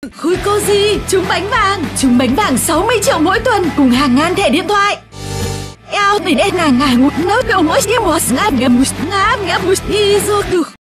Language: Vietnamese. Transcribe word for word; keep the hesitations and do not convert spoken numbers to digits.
Khối Cozy, trúng bánh vàng, trúng bánh vàng sáu mươi triệu mỗi tuần cùng hàng ngàn thẻ điện thoại. Eo, mình em nàng ngài ngụt nấu biểu mỗi chiếc mùa ngáp ngầm ngáp ngáp ngáp ngáp